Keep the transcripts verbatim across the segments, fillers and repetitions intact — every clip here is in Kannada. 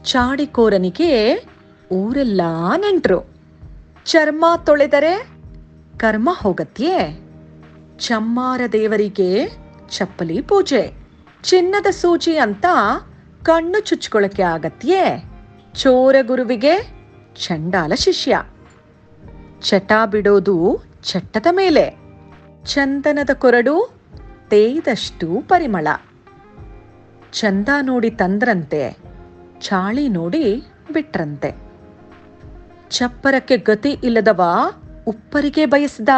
ಚಾಡಿಕೋರನಿಗೆ ಊರೆಲ್ಲ ನೆಂಟ್ರು. ಚರ್ಮ ತೊಳೆದರೆ ಕರ್ಮ ಹೋಗತ್ಯೆ, ಚಮ್ಮಾರ ದೇವರಿಗೆ ಚಪ್ಪಲಿ ಪೂಜೆ, ಚಿನ್ನದ ಸೂಜಿ ಅಂತ ಕಣ್ಣು ಚುಚ್ಕೊಳಕ್ಕೆ ಆಗತ್ಯೆ, ಚೋರ ಗುರುವಿಗೆ ಚಂಡಾಲ ಶಿಷ್ಯ, ಚಟ ಬಿಡೋದು ಚಟ್ಟದ ಮೇಲೆ, ಚಂದನದ ಕೊರಡು ತೇದಷ್ಟು ಪರಿಮಳ, ಚಂದ ನೋಡಿ ತಂದ್ರಂತೆ, ಚಾಳಿ ನೋಡಿ ಬಿಟ್ರಂತೆ, ಚಪ್ಪರಕ್ಕೆ ಗತಿ ಇಲ್ಲದವ ಉಪ್ಪರಿಗೆ ಬಯಸ್ದ,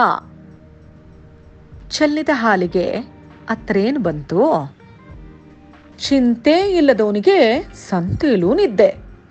ಚೆಲ್ಲಿದ ಹಾಲಿಗೆ ಅತ್ರೇನು ಬಂತು, ಚಿಂತೆ ಇಲ್ಲದವನಿಗೆ ಸಂತೇಲೂ ನಿದ್ದೆ,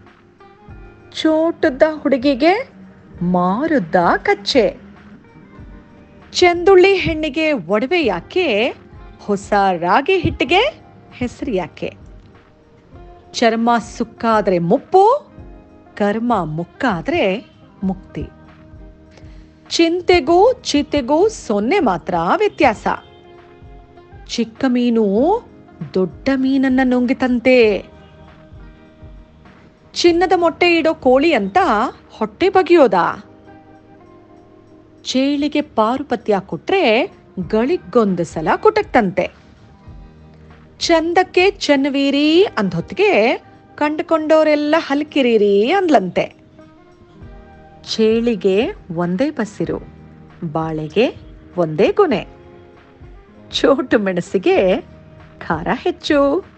ಚೋಟದ ಹುಡುಗಿಗೆ ಮಾರುದ್ದ ಕಚ್ಚೆ, ಚೆಂದುಳ್ಳಿ ಹೆಣ್ಣಿಗೆ ಒಡವೆ ಯಾಕೆ, ಹೊಸ ರಾಗಿ ಹಿಟ್ಟಿಗೆ ಹೆಸರು ಯಾಕೆ, ಚರ್ಮ ಸುಕ್ಕಾದ್ರೆ ಮುಪ್ಪು, ಕರ್ಮ ಮುಕ್ಕಾದ್ರೆ ಮುಕ್ತಿ, ಚಿಂತೆಗೂ ಚಿತೆಗೂ ಸೊನ್ನೆ ಮಾತ್ರ ವ್ಯತ್ಯಾಸ, ಚಿಕ್ಕ ಮೀನು ದೊಡ್ಡ ಮೀನನ್ನ ನುಂಗಿತಂತೆ, ಚಿನ್ನದ ಮೊಟ್ಟೆ ಇಡೋ ಕೋಳಿ ಅಂತ ಹೊಟ್ಟೆ ಬಗೆಯೋದ, ಚೇಳಿಗೆ ಪಾರುಪತ್ಯ ಕೊಟ್ರೆ ಗಳಿಗೊಂದು ಸಲ ಕುಟಕ್ತಂತೆ, ಚಂದಕ್ಕೆ ಚೆನ್ನವೀರಿ ಅಂದೊತ್ತಿಗೆ ಕಂಡುಕೊಂಡವರೆಲ್ಲ ಹಲ್ಕಿರೀರಿ ಅಂದ್ಲಂತೆ, ಚೇಳಿಗೆ ಒಂದೇ ಬಸಿರು, ಬಾಳೆಗೆ ಒಂದೇ ಗೊನೆ, ಚೋಟು ಮೆಣಸಿಗೆ ಖಾರ ಹೆಚ್ಚು.